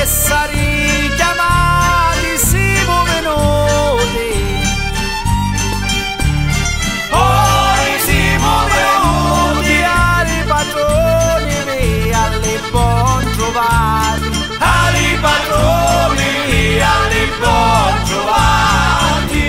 essere chiamati siamo venuti. Ora siamo venuti ai patroni e alle buon trovati, ai patroni e alle buon trovati.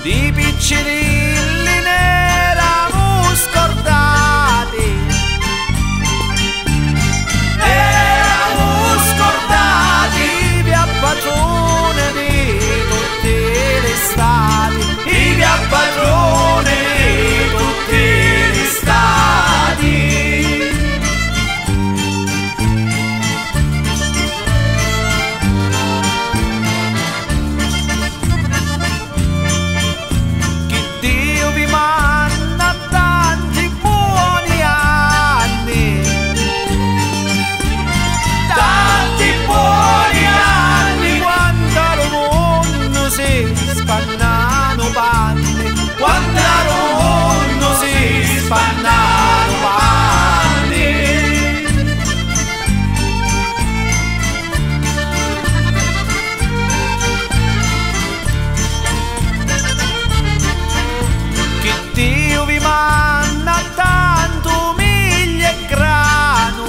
di piccirilli n'eramo scordati, eramo scordati, via padrone di tutte le estati, via padrone di tutte le estati. Spannano panni, quando non si spannano panni. Che Dio vi manna tanto miglia e grano,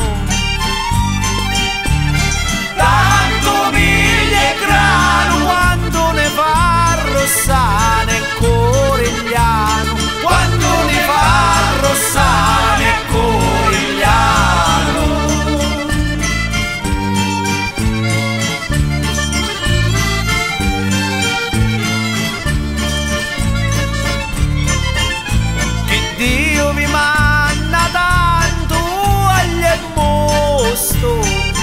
tanto miglia e grano, quando ne va Rossana e Corigliano, quando ne fa Rossana e Corigliano. Che Dio vi manna tanto agli e mosto,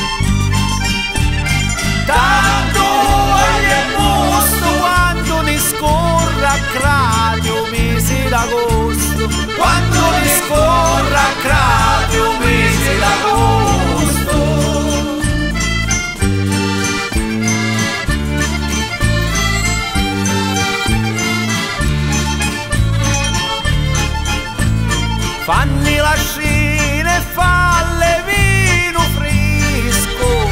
tanto agli e mosto, quando ne scorra a Cratio mese d'agosto, quando ne scorra a Cratio mese d'agosto. Fanni la scena e falle vino fresco,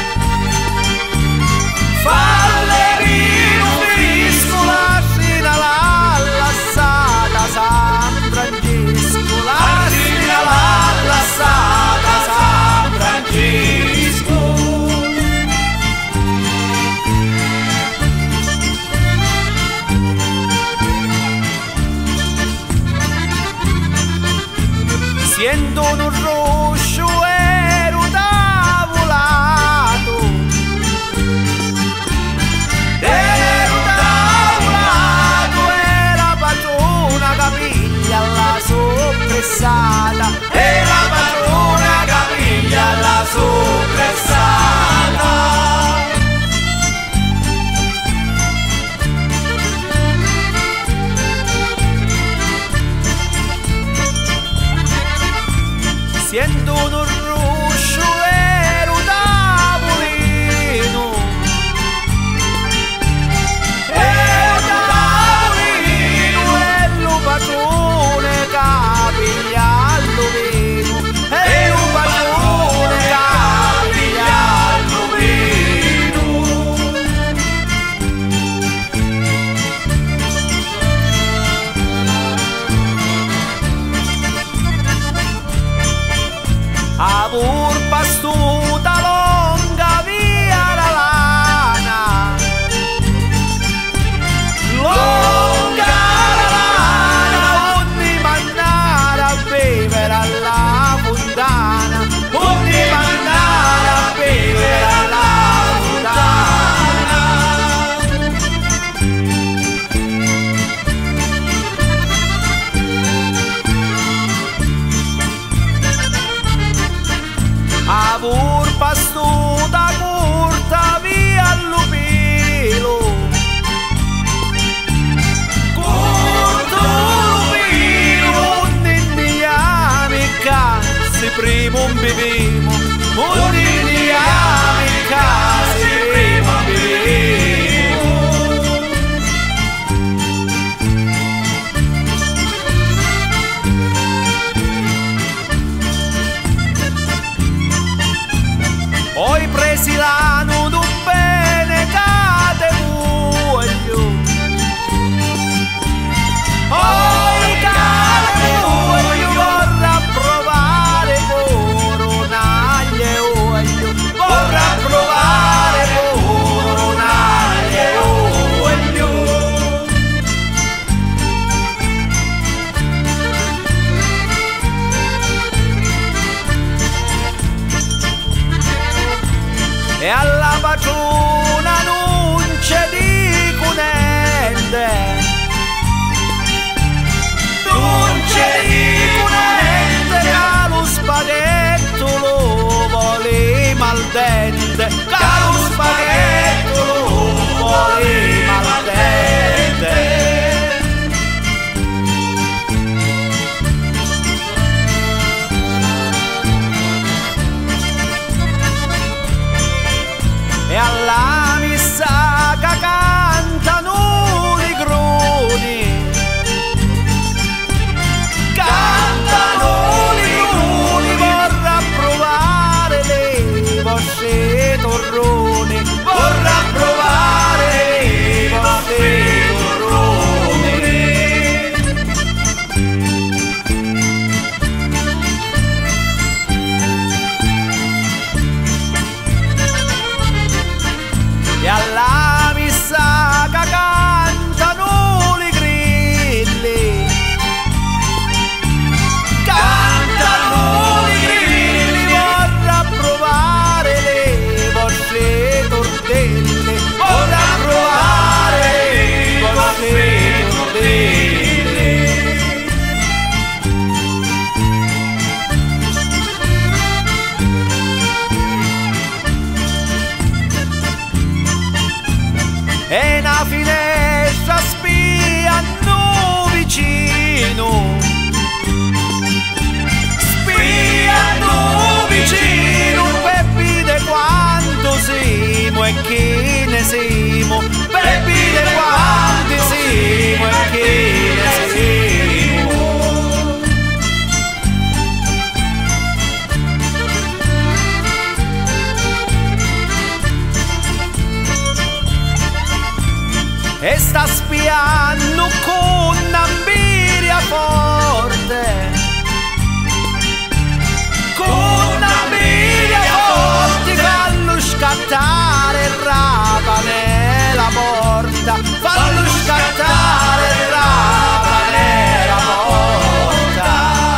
falle vino fresco, la scena l'allassata San Francesco, la scena l'allassata San Francesco. Sento un roscio ero tavolato, ero tavolato, era padrona Capiglia alla soppressata, era padrona Capiglia alla soppressata. Sento un ruscio ero tavolino, ero tavolino, e lo padrone Capiglia allo vino, e lo padrone Capiglia allo vino. A burpa stuta longa via la lana, longa la lana, ogni mannare a bevere alla fontana, ogni mannare a bevere alla fontana. A burpa stuta curta via all'upilo, curta all'upilo, ogni amica se prima un bevemo, ogni amica se prima un bevemo. Poi presi l'anno d'un bene che te voglio, poi che te voglio, vorrà provare coronaglie. patrona non ci dico niente, non ci dico niente, che lo spaghetto lo voleva al dente, che lo spaghetto lo voleva al dente. E alla missa che cantano i groni, cantano i groni, vorrà provare le vostre torroni, vorrà provare le vostre torroni. E alla missa che cantano i grilli, cantano i grilli, vorrà provare le vostre tortelle, vorrà provare le vostre tortelle. E una finestra spiano vicino, spiano vicino, per vedere quanto siamo e chi ne siamo, per vedere quanti siamo e chi ne siamo. E sta spiando con un'ambiria forte, con un'ambiria forte, fallo scattare il rapa nella porta, fallo scattare il rapa nella porta.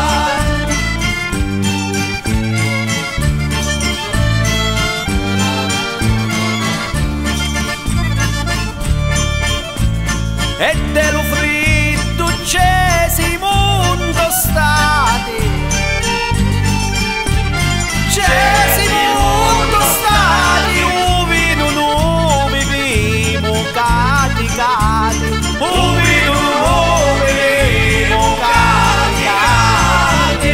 E dello fritto c'è siamo tostati, c'è siamo tostati, un vino non beviamo cati cati, un vino non beviamo cati cati.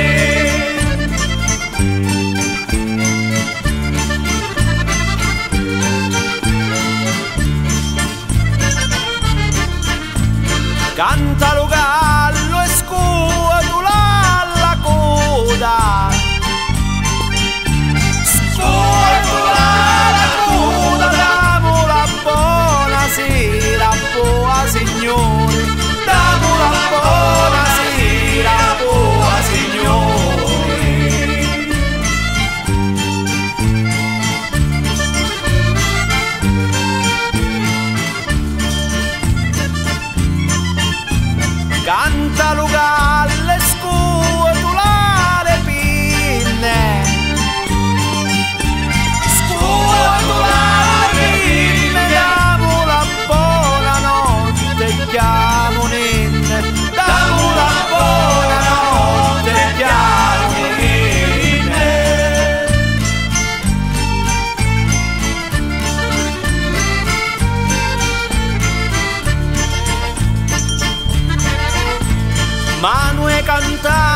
Canta lo gallo e scuotola la coda, scuotola la coda, damo la buonasera, buona signore, damo la buonasera, buona signore. Canta lo gallo e scuotola le pinne, scuotola le pinne, diamo la buonanotte, chiamo ninne, diamo la buonanotte, chiamo ninne. Ma noi cantare